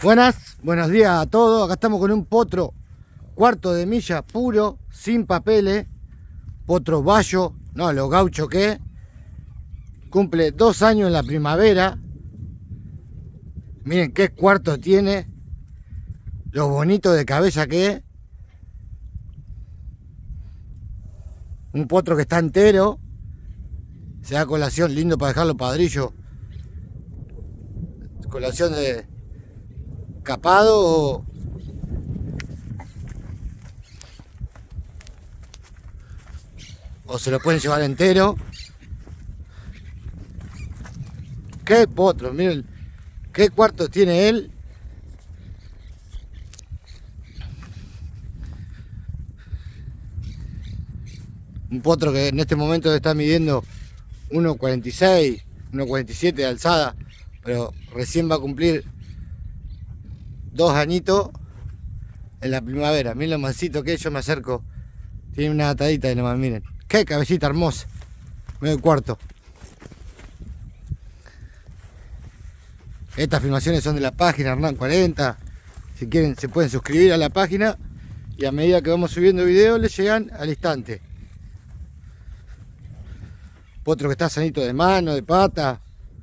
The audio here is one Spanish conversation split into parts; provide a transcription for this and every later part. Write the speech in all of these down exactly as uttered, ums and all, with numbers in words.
Buenas, buenos días a todos. Acá estamos con un potro cuarto de milla puro, sin papeles. Potro bayo, no, lo gaucho que es. Cumple dos años en la primavera. Miren qué cuarto tiene. Lo bonito de cabeza que es. Un potro que está entero. Se da colación, lindo para dejarlo padrillo. Colación de capado o o se lo pueden llevar entero. Qué potro, miren qué cuarto tiene él. Un potro que en este momento está midiendo uno cuarenta y seis, uno cuarenta y siete de alzada, pero recién va a cumplir dos añitos en la primavera. Miren lo mansito que es, yo me acerco. Tiene una atadita y nomás, miren. Qué cabecita hermosa. Medio cuarto. Estas filmaciones son de la página Hernán cuarenta. Si quieren se pueden suscribir a la página y a medida que vamos subiendo videos les llegan al instante. Potro que está sanito de mano, de pata.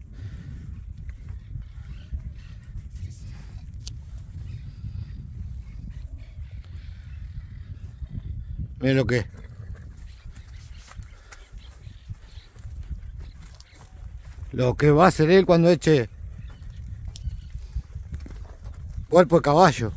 Miren lo que es. Lo que va a hacer él cuando eche cuerpo de caballo.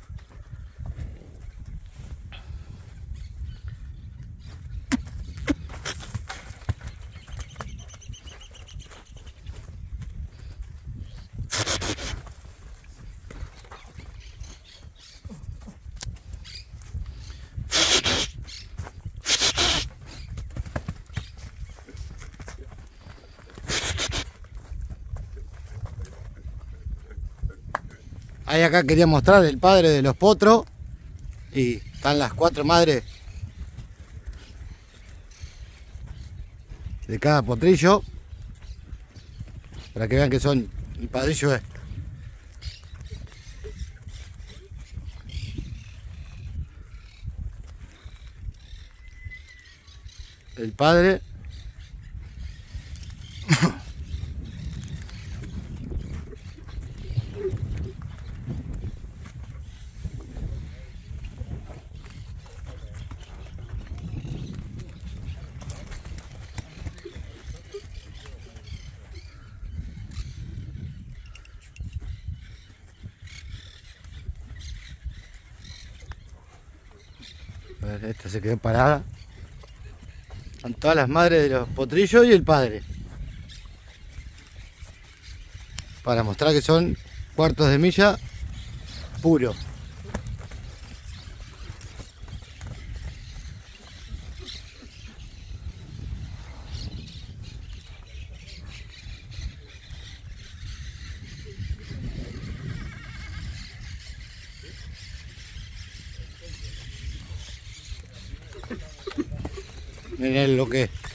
Ahí acá quería mostrar el padre de los potros. Y están las cuatro madres de cada potrillo. Para que vean que son el padrillo es. El padre. A ver, esta se quedó parada. Son todas las madres de los potrillos y el padre. Para mostrar que son cuartos de milla puro. Miren lo que es.